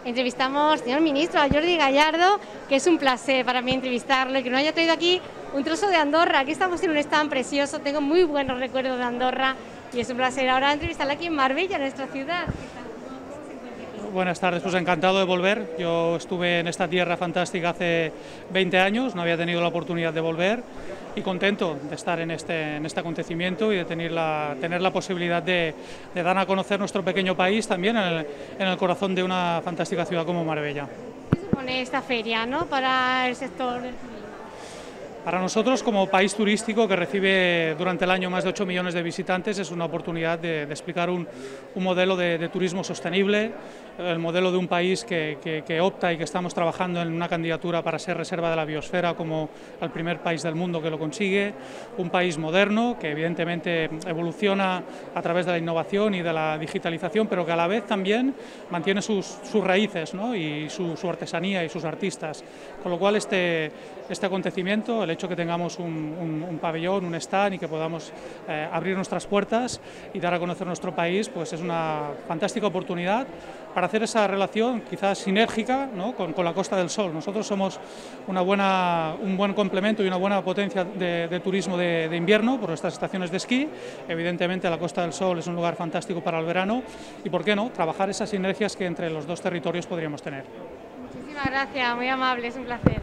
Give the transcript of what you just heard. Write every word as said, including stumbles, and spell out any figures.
entrevistamos al señor ministro, a Jordi Gallardo, que es un placer para mí entrevistarlo y que nos haya traído aquí un trozo de Andorra. Aquí estamos en un stand precioso, tengo muy buenos recuerdos de Andorra y es un placer ahora entrevistarla aquí en Marbella, nuestra ciudad. Buenas tardes, pues encantado de volver. Yo estuve en esta tierra fantástica hace veinte años, no había tenido la oportunidad de volver y contento de estar en este, en este acontecimiento y de tener la, tener la posibilidad de, de dar a conocer nuestro pequeño país también en el, en el corazón de una fantástica ciudad como Marbella. ¿Qué supone esta feria, ¿no?, para el sector del turismo? Para nosotros, como país turístico que recibe durante el año más de ocho millones de visitantes, es una oportunidad de, de explicar un, un modelo de, de turismo sostenible, el modelo de un país que, que, que opta y que estamos trabajando en una candidatura para ser reserva de la biosfera como el primer país del mundo que lo consigue, un país moderno que evidentemente evoluciona a través de la innovación y de la digitalización, pero que a la vez también mantiene sus, sus raíces, ¿no?, y su, su artesanía y sus artistas, con lo cual este, este acontecimiento, el hecho que tengamos un, un, un pabellón, un stand y que podamos eh, abrir nuestras puertas y dar a conocer nuestro país, pues es una fantástica oportunidad para hacer esa relación quizás sinérgica, ¿no?, con, con la Costa del Sol. Nosotros somos una buena, un buen complemento y una buena potencia de, de turismo de, de invierno por nuestras estaciones de esquí. Evidentemente la Costa del Sol es un lugar fantástico para el verano y, ¿por qué no?, trabajar esas sinergias que entre los dos territorios podríamos tener. Muchísimas gracias, muy amable, es un placer.